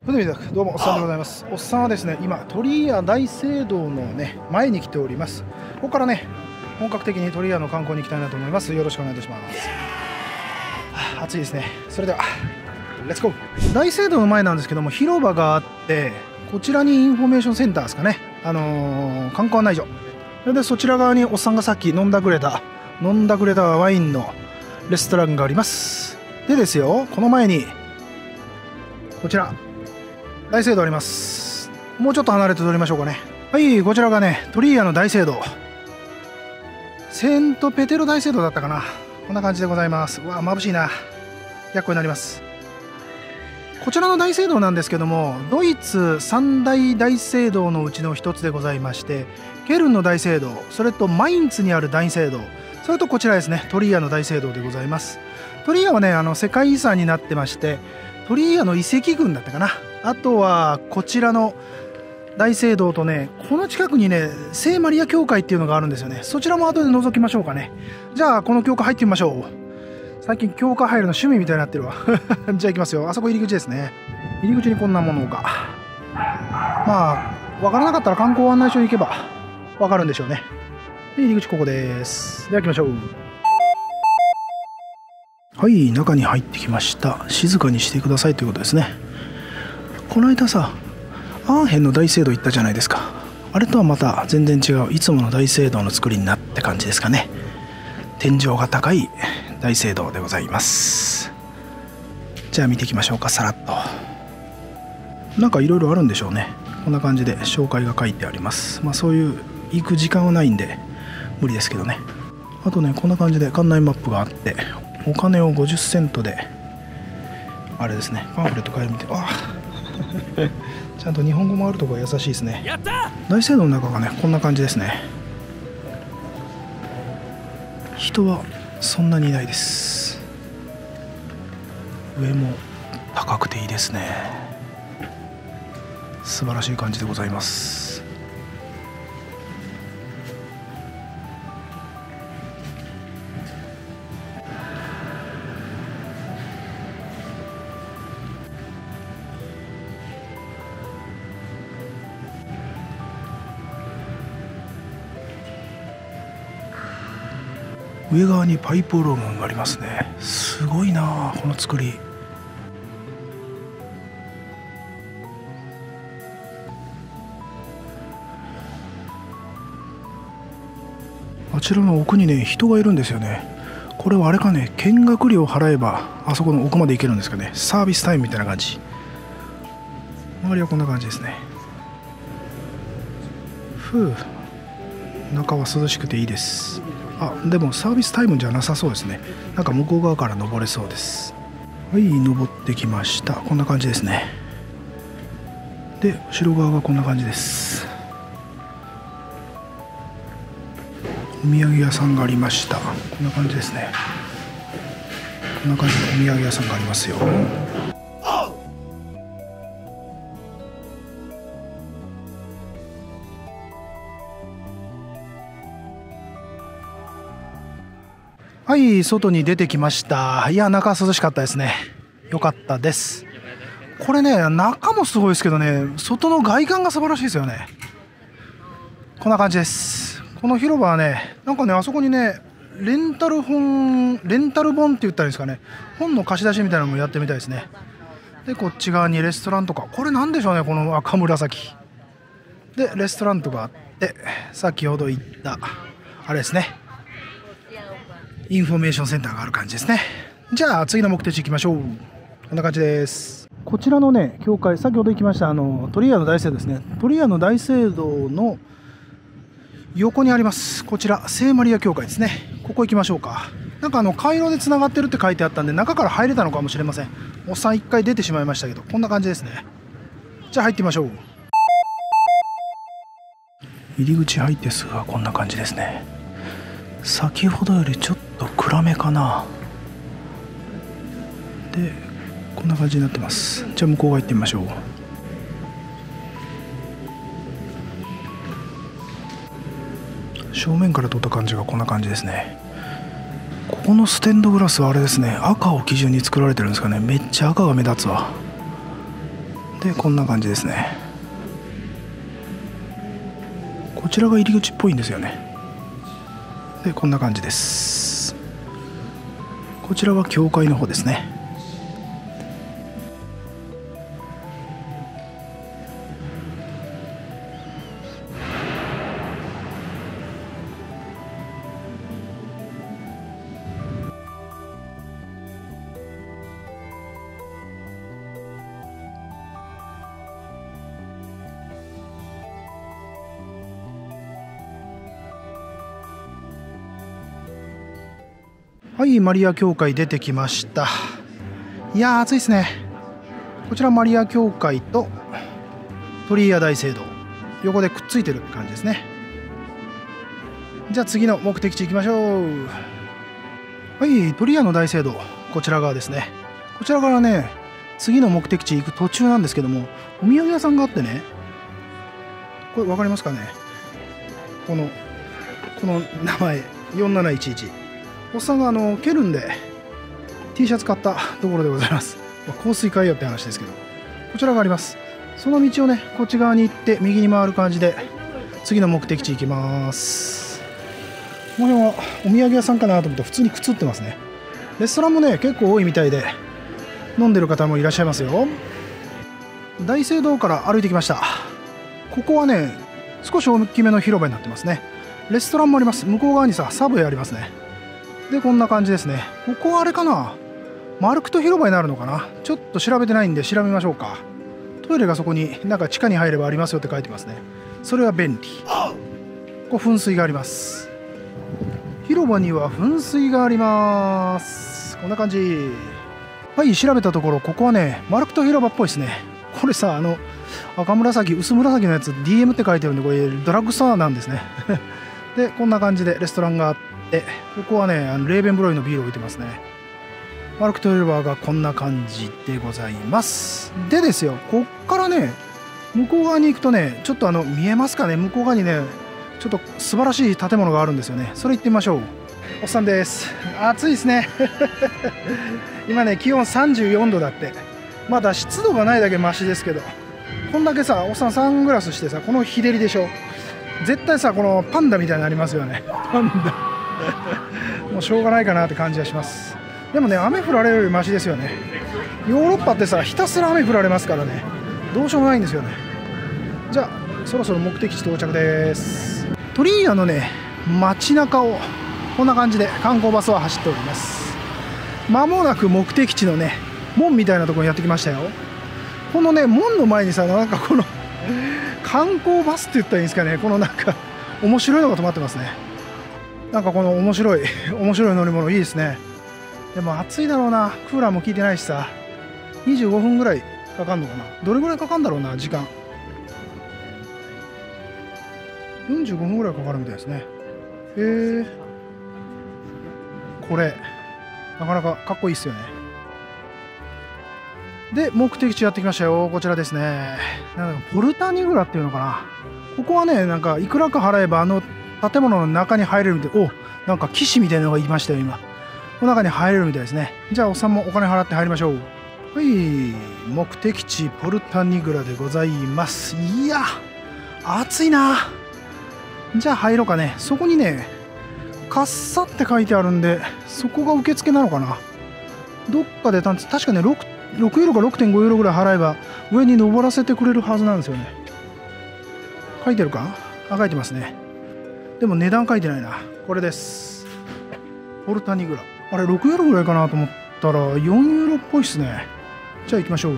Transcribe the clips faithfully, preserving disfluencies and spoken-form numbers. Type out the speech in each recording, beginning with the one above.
どうもおっさんでございます。おっさんはですね、今鳥居大聖堂のね前に来ております。ここからね本格的に鳥居の観光に行きたいなと思います。よろしくお願いいたします。はあ、暑いですね。それではレッツゴー。大聖堂の前なんですけども、広場があって、こちらにインフォメーションセンターですかね、あのー、観光案内所。それでそちら側におっさんがさっき飲んだくれた飲んだくれたワインのレストランがあります。でですよ、この前にこちら大聖堂あります。もうちょっと離れて撮りましょうかね。はい、こちらがね鳥居の大聖堂、セントペテロ大聖堂だったかな。こんな感じでございます。うわ眩しいな、逆光になります。こちらの大聖堂なんですけども、ドイツ三大大聖堂のうちの一つでございまして、ケルンの大聖堂、それとマインツにある大聖堂、それとこちらですね鳥居の大聖堂でございます。鳥居はねあの世界遺産になってまして、鳥居の遺跡群だったかな。あとはこちらの大聖堂とね、この近くにね聖マリア教会っていうのがあるんですよね。そちらも後で覗きましょうかね。じゃあこの教会入ってみましょう。最近教会入るの趣味みたいになってるわじゃあ行きますよ。あそこ入り口ですね。入り口にこんなものが、まあ分からなかったら観光案内所に行けば分かるんでしょうね。で入り口ここです。では行きましょう。はい、中に入ってきました。静かにしてくださいということですね。この間さアーヘンの大聖堂行ったじゃないですか。あれとはまた全然違ういつもの大聖堂の作りになって感じですかね。天井が高い大聖堂でございます。じゃあ見ていきましょうか。さらっとなんかいろいろあるんでしょうね。こんな感じで紹介が書いてあります。まあそういう行く時間はないんで無理ですけどね。あとねこんな感じで館内マップがあって、お金をごじゅっセントであれですねパンフレット買いみて、あちゃんと日本語もあるところが優しいですね。大聖堂の中がねこんな感じですね。人はそんなにいないです。上も高くていいですね。素晴らしい感じでございます。上側にパイプオルガンがありますね。すごいなこの作り。あちらの奥にね人がいるんですよね。これはあれかね、見学料払えばあそこの奥まで行けるんですかね。サービスタイムみたいな感じ。周りはこんな感じですね。ふう、中は涼しくていいです。あ、でもサービスタイムじゃなさそうですね。なんか向こう側から登れそうです。はい、登ってきました。こんな感じですね。で後ろ側がこんな感じです。お土産屋さんがありました。こんな感じですね。こんな感じでお土産屋さんがありますよ。はい、外に出てきました。いや、中は涼しかったですね。よかったです。これね、中もすごいですけどね、外の外観が素晴らしいですよね。こんな感じです。この広場はね、なんかね、あそこにね、レンタル本、レンタル本って言ったらいいですかね、本の貸し出しみたいなのもやってみたいですね。で、こっち側にレストランとか、これなんでしょうね、この赤紫。で、レストランとかあって、先ほど言った、あれですね。インフォメーションセンターがある感じですね。じゃあ次の目的地行きましょう。こんな感じです。こちらのね教会、先ほど行きましたあの鳥居の大聖堂ですね。鳥居の大聖堂の横にあります、こちら聖マリア教会ですね。ここ行きましょうか。なんかあの回路でつながってるって書いてあったんで、中から入れたのかもしれません。おっさん一回出てしまいましたけど、こんな感じですね。じゃあ入ってみましょう。入り口入ってすぐはこんな感じですね。先ほどよりちょっと暗めかな。でこんな感じになってます。じゃあ向こう側行ってみましょう。正面から撮った感じがこんな感じですね。ここのステンドグラスはあれですね、赤を基準に作られてるんですかね。めっちゃ赤が目立つわ。 でこんな感じですね。こちらが入り口っぽいんですよね。でこんな感じです。こちらは教会の方ですね。はい、マリア教会出てきました。いやー暑いですね。こちらマリア教会と鳥居大聖堂、横でくっついてる感じですね。じゃあ次の目的地行きましょう。はい、鳥居の大聖堂、こちら側ですね。こちらからね、次の目的地行く途中なんですけども、お土産屋さんがあってね、これ分かりますかね。このこの名前よんなないちいち、おっさんがあのケルンで T シャツ買ったところでございます。香水買いよって話ですけど、こちらがあります。その道をね、こっち側に行って右に回る感じで次の目的地行きます。この辺はお土産屋さんかなと思ったら普通に靴売ってますね。レストランもね結構多いみたいで飲んでる方もいらっしゃいますよ。大聖堂から歩いてきました。ここはね少し大きめの広場になってますね。レストランもあります。向こう側にさサブウェイありますね。でこんな感じですね。ここはあれかな、マルクト広場になるのかな。ちょっと調べてないんで調べましょうか。トイレがそこになんか地下に入ればありますよって書いてますね。それは便利。ここ噴水があります。広場には噴水があります。こんな感じ。はい、調べたところここはねマルクト広場っぽいですね。これさ、あの赤紫薄紫のやつ ディーエム って書いてるんで、これドラッグストアなんですね。でこんな感じでレストランがあって、ここはねあのレーベンブロイのビールを置いてますね。マルクト広場がこんな感じでございます。でですよ、こっからね向こう側に行くとね、ちょっとあの見えますかね、向こう側にねちょっと素晴らしい建物があるんですよね。それ行ってみましょう。おっさんです。暑いですね。今ね気温さんじゅうよんどだって。まだ湿度がないだけマシですけど、こんだけさおっさんサングラスしてさ、この日照りでしょ、絶対さこのパンダみたいになりますよね。パンダもうしょうがないかなって感じがします。でもね雨降られるよりマシですよね。ヨーロッパってさひたすら雨降られますからね、どうしようもないんですよね。じゃあそろそろ目的地到着です。トリーアのね街中をこんな感じで観光バスは走っております。まもなく目的地のね門みたいなところにやってきましたよ。このね門の前にさ、なんかこの観光バスって言ったらいいんですかね、このなんか面白いのが止まってますね。なんかこの面白い面白い乗り物いいですね。でも暑いだろうな、クーラーも効いてないしさ。にじゅうごふんぐらいかかるのかな、どれぐらいかかるんだろうな、時間よんじゅうごふんぐらいかかるみたいですね。へえ、これなかなかかっこいいっすよね。で目的地やってきましたよ。こちらですね。なんかポルタニグラっていうのかな、ここはねなんかいくらか払えばあの建物の中に入れるみたい。お、なんか騎士みたいなのがいましたよ今。この中に入れるみたいですね。じゃあおっさんもお金払って入りましょう。はい、目的地ポルタニグラでございます。いや暑いな。じゃあ入ろうかね。そこにねカッサって書いてあるんで、そこが受付なのかな。どっかで確かね 6, 6ユーロか ろくてんごユーロぐらい払えば上に登らせてくれるはずなんですよね。書いてるか、あ、書いてますね。でも値段書いてないな。これです、ポルタニグラ。あれろくユーロぐらいかなと思ったらよんユーロっぽいっすね。じゃあ行きましょう。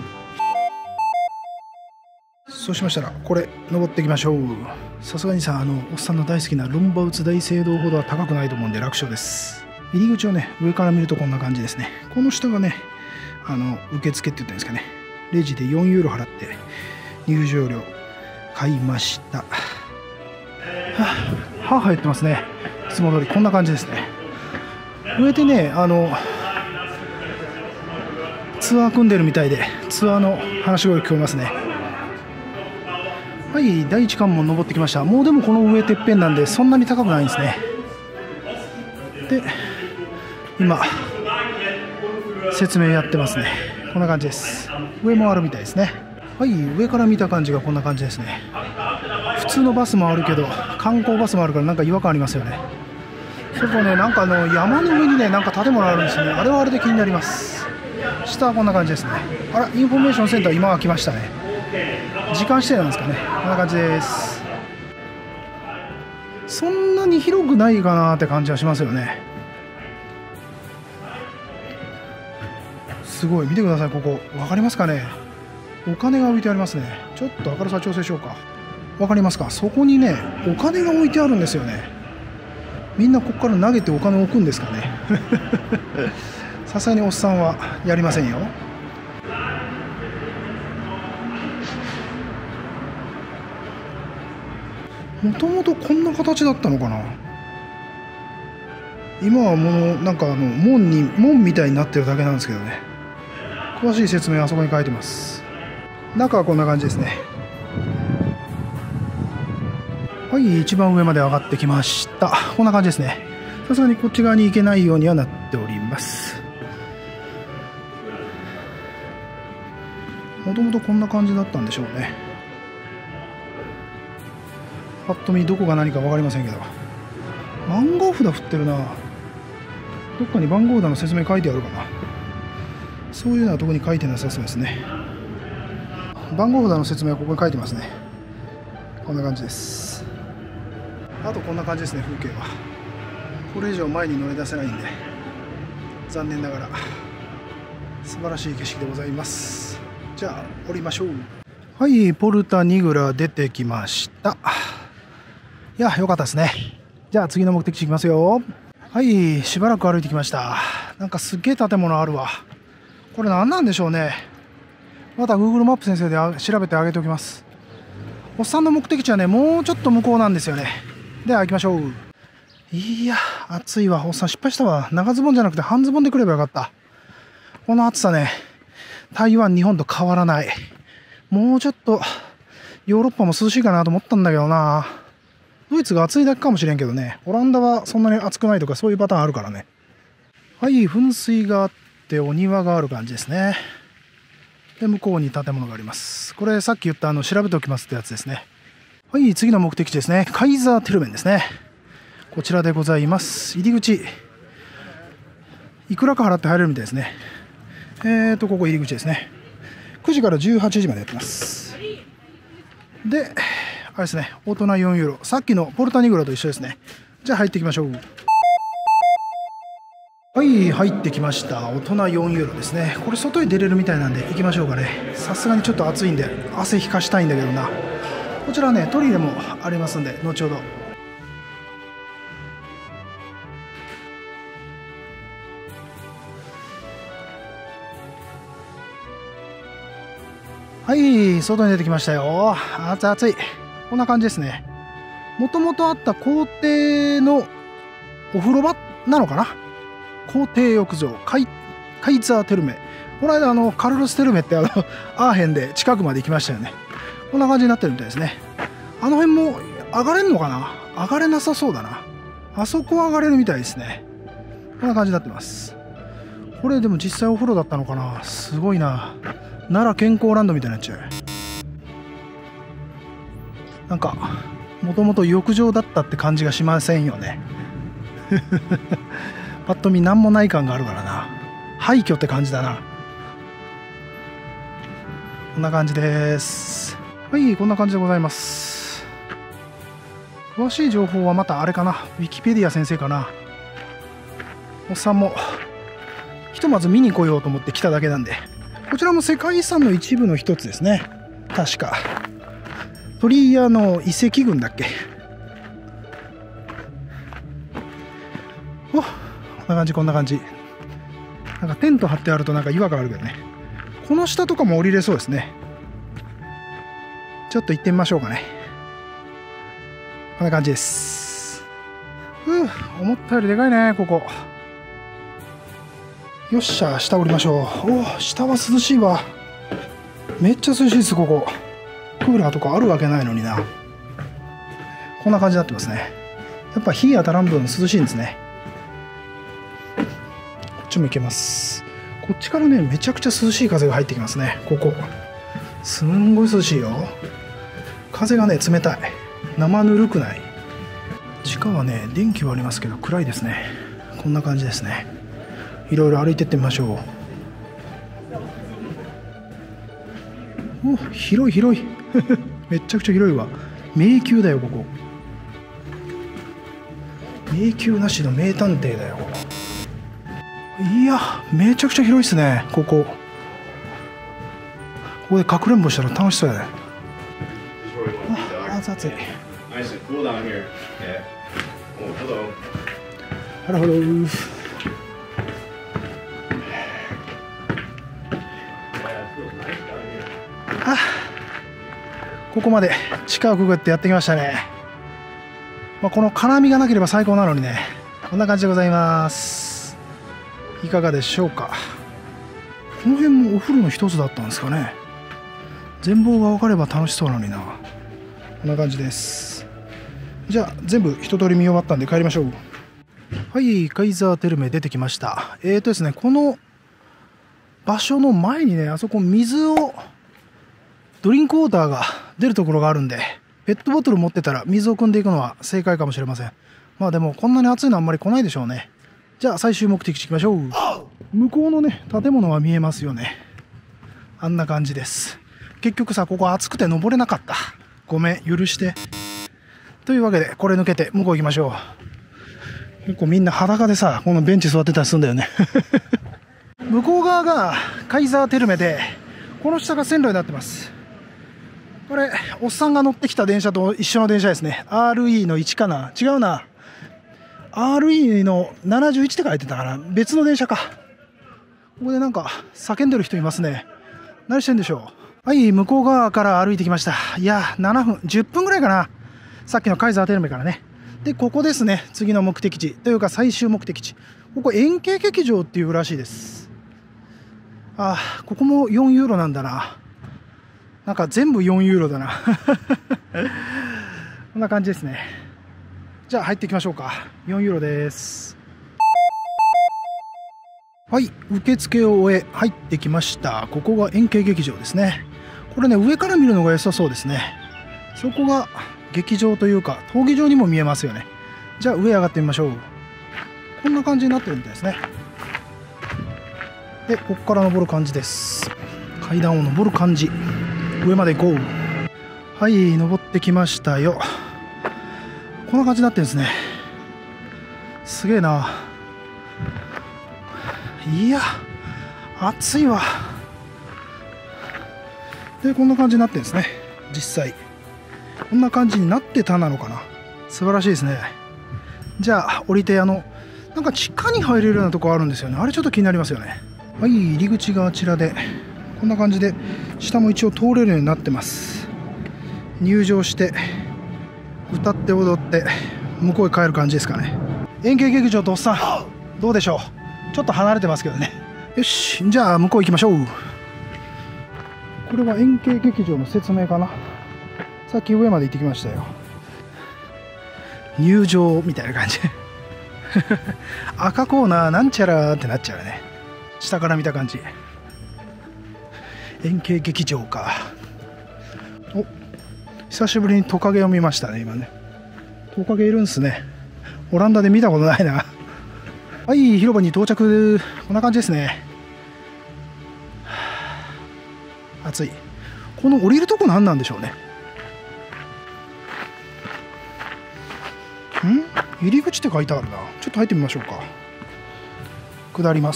そうしましたらこれ登っていきましょう。さすがにさ、あのおっさんの大好きなロンバウツ大聖堂ほどは高くないと思うんで楽勝です。入り口をね上から見るとこんな感じですね。この下がねあの受付って言ったんですかね、レジでよんユーロ払って入場料買いました。はあ、歯入ってますね。いつも通りこんな感じですね。上でねあのツアー組んでるみたいで、ツアーの話し声聞こえますね。はい、第一関門登ってきました。もうでもこの上てっぺんなんでそんなに高くないんですね。で今説明やってますね。こんな感じです。上もあるみたいですね。 はい、上から見た感じがこんな感じですね。普通のバスもあるけど観光バスもあるからなんか違和感ありますよね。そこね、なんかあの山の上にねなんか建物あるんですね。あれはあれで気になります。下はこんな感じですね。あら、インフォメーションセンター今は来ましたね。時間指定なんですかね。こんな感じです。そんなに広くないかなって感じはしますよね。すごい、見てください。ここ分かりますかね。お金が置いてありますね。ちょっと明るさ調整しようか。分かりますか。そこにねお金が置いてあるんですよね。みんなここから投げてお金を置くんですかね。さすがにおっさんはやりませんよ。もともとこんな形だったのかな。今はもうなんかあの門に門みたいになってるだけなんですけどね。詳しい説明はあそこに書いてます。中はこんな感じですね。はい、一番上まで上がってきました。こんな感じですね。さすがにこっち側に行けないようにはなっております。もともとこんな感じだったんでしょうね。ぱっと見どこが何か分かりませんけど、番号札振ってるな。どっかに番号札の説明書いてあるかな。そういうのは特に書いてなさそうですね。番号札の説明はここに書いてますね。こんな感じです。あとこんな感じですね。風景はこれ以上前に乗り出せないんで残念ながら素晴らしい景色でございます。じゃあ降りましょう。はい、ポルタニグラ出てきました。いや、良かったですね。じゃあ次の目的地行きますよ。はい、しばらく歩いてきました。なんかすっげえ建物あるわ。これ何なんでしょうね。また Google マップ先生で調べてあげておきます。おっさんの目的地はねもうちょっと向こうなんですよね。では行きましょう。いや暑いわ。おっさん失敗したわ。長ズボンじゃなくて半ズボンで来ればよかった。この暑さね、台湾日本と変わらない。もうちょっとヨーロッパも涼しいかなと思ったんだけどな。ドイツが暑いだけかもしれんけどね、オランダはそんなに暑くないとかそういうパターンあるからね。はい、噴水があってお庭がある感じですね。で向こうに建物があります。これさっき言ったあの調べておきますってやつですね。はい、次の目的地ですね。カイザーテルメンですね。こちらでございます。入り口いくらか払って入れるみたいですね。えーとここ入り口ですね。くじからじゅうはちじまでやってます。であれですね、大人よんユーロ。さっきのポルタニグラと一緒ですね。じゃあ入っていきましょう。はい、入ってきました。大人よんユーロですね。これ外に出れるみたいなんで行きましょうかね。さすがにちょっと暑いんで汗引かしたいんだけどな。こちらねトイレもありますんで後ほど。はい、外に出てきましたよ。暑い暑い。こんな感じですね。もともとあった校庭のお風呂場なのかな。校庭浴場カイ、カイザーテルメ。この間あのカルロス・テルメってあのアーヘンで近くまで行きましたよね。こんな感じになってるみたいですね。あの辺も上がれんのかな。上がれなさそうだな。あそこは上がれるみたいですね。こんな感じになってます。これでも実際お風呂だったのかな。すごいな。奈良健康ランドみたいになっちゃう。なんかもともと浴場だったって感じがしませんよね。パッと見何もない感があるからな。廃墟って感じだな。こんな感じです。はい、こんな感じでございます。詳しい情報はまたあれかな、ウィキペディア先生かな。おっさんもひとまず見に来ようと思って来ただけなんで。こちらも世界遺産の一部の一つですね。確かトリアの遺跡群だっけ。お、こんな感じこんな感じ。なんかテント張ってあるとなんか違和感あるけどね。この下とかも降りれそうですね。ちょっと行ってみましょうかね。こんな感じです。ふう、思ったよりでかいねここ。よっしゃ、下降りましょう。おお、下は涼しいわ。めっちゃ涼しいですここ。クーラーとかあるわけないのにな。こんな感じになってますね。やっぱ日当たらん分涼しいんですね。こっちも行けます。こっちからねめちゃくちゃ涼しい風が入ってきますね。ここすんごい涼しいよ。風がね冷たい。生ぬるくない。地下はね電気はありますけど暗いですね。こんな感じですね。いろいろ歩いてってみましょう。お、広い広いめっちゃくちゃ広いわ。迷宮だよここ。迷宮なしの名探偵だよここ。いやめちゃくちゃ広いっすねここ。ここでかくれんぼしたら楽しそうやね。あ、熱々い。ハロハロー。あ、ここまで地下をくぐってやってきましたね。まあ、この金網がなければ最高なのにね。こんな感じでございます。いかがでしょうか。この辺もお風呂の一つだったんですかね。全貌が分かれば楽しそうなのにな。こんな感じです。じゃあ全部一通り見終わったんで帰りましょう。はい、カイザーテルメ出てきました。えーとですね、この場所の前にね、あそこ水をドリンクウォーターが出るところがあるんで、ペットボトル持ってたら水を汲んでいくのは正解かもしれません。まあでもこんなに暑いのあんまり来ないでしょうね。じゃあ最終目的地行きましょう。向こうのね建物は見えますよね。あんな感じです。結局さ、ここ暑くて登れなかった。ごめん、許して。というわけでこれ抜けて向こう行きましょう。結構みんな裸でさ、このベンチ座ってたりするんだよね向こう側がカイザーテルメで、この下が線路になってます。これおっさんが乗ってきた電車と一緒の電車ですね。 アールイー のいちかな、違うな、 アールイー のななじゅういちって書いてたかな。別の電車か。ここでなんか叫んでる人いますね。何してんでしょう。はい、向こう側から歩いてきました。いやななふんじゅっぷんぐらいかな、さっきのカイザーテルメからね。でここですね、次の目的地というか最終目的地。ここ円形劇場っていうらしいです。ああ、ここもよんユーロなんだな。なんか全部よんユーロだなこんな感じですね。じゃあ入っていきましょうか。よんユーロです。はい、受付を終え入ってきました。ここが円形劇場ですね。これね、上から見るのが良さそうですね。そこが劇場というか闘技場にも見えますよね。じゃあ上上がってみましょう。こんな感じになってるみたいですね。でここから登る感じです。階段を登る感じ。上まで行こう。はい、登ってきましたよ。こんな感じになってるんですね。すげえな。いや暑いわ。でこんな感じになってるんですね。実際こんな感じになってたなのかな。素晴らしいですね。じゃあ降りて、あのなんか地下に入れるようなとこあるんですよね。あれちょっと気になりますよね。はい、入り口があちらで、こんな感じで下も一応通れるようになってます。入場して歌って踊って向こうへ帰る感じですかね。円形劇場とおっさんどうでしょう。ちょっと離れてますけどね。よし、じゃあ向こう行きましょう。これは円形劇場の説明かな。さっき上まで行ってきましたよ。入場みたいな感じ赤コーナーなんちゃらってなっちゃうよね。下から見た感じ。円形劇場か。お、久しぶりにトカゲを見ましたね今ね。トカゲいるんすね。オランダで見たことないなはい、広場に到着。こんな感じですね。暑い。この降りるとこ何なんでしょうね。ん？入り口って書いてあるな。ちょっと入ってみましょうか。下ります。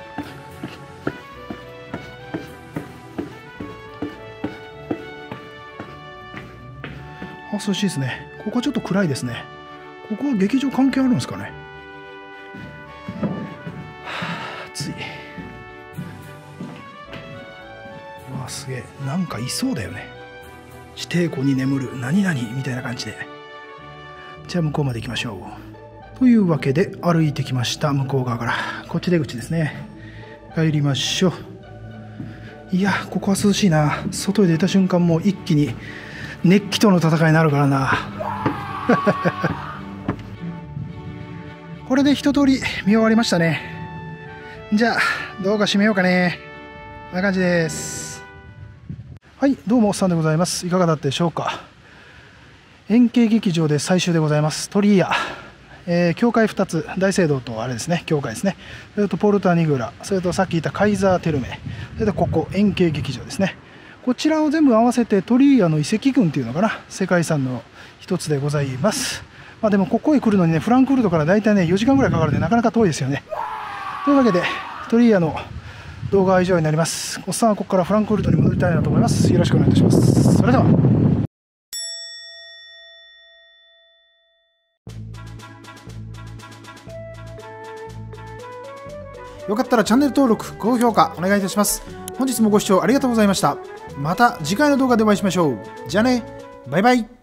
あ、涼しいですね。ここちょっと暗いですね。ここは劇場関係あるんですかね。はあ、暑い。うわ、すげえ。なんかいそうだよね。地底湖に眠る何々みたいな感じで。じゃあ向こうまで行きましょう。というわけで歩いてきました。向こう側からこっち出口ですね。帰りましょう。いやここは涼しいな。外へ出た瞬間もう一気に熱気との戦いになるからなこれで一通り見終わりましたね。じゃあ動画締めようかね。こんな感じです。 はい、どうもおっさんでございます。いかがだったでしょうか。円形劇場で最終でございます。トリーヤ、えー、教会ふたつ、大聖堂とあれですね、教会ですね。それとポルタニグラ、それとさっき言ったカイザーテルメ、それとここ、円形劇場ですね。こちらを全部合わせてトリーヤの遺跡群っていうのかな、世界遺産の一つでございます。まあ、でもここへ来るのにね、フランクフルトからだいたいね、よじかんぐらいかかるんで、なかなか遠いですよね。というわけで、トリーヤの動画は以上になります。おっさんはここからフランクフルトに戻りたいなと思います。よろしくお願いいたします。それでは。よかったらチャンネル登録、高評価お願いいたします。本日もご視聴ありがとうございました。また次回の動画でお会いしましょう。じゃあね、バイバイ。